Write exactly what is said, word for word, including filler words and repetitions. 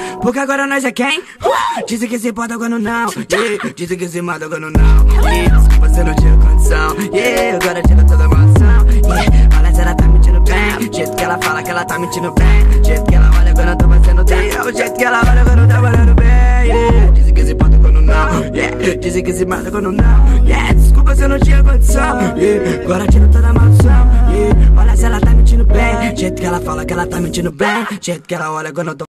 Porque agora nós é quem? Dizem que se importa quando não, yeah. Dizem que se mata quando não, yeah. Desculpa se eu não tinha condição, yeah. Agora tira toda a maldição, yeah. Olha se ela tá mentindo bem, jeito que ela fala que ela tá mentindo bem, jeito que ela olha quando eu tô fazendo bem, é o jeito que ela olha quando eu tô fazendo bem, yeah. Dizem que se importa quando não, yeah. Dizem que se mata quando não, yeah. Desculpa se eu não tinha condição, yeah. Agora tira toda a maldição, yeah. Olha se ela tá mentindo bem, jeito que ela fala que ela tá mentindo bem, jeito que ela olha quando eu tô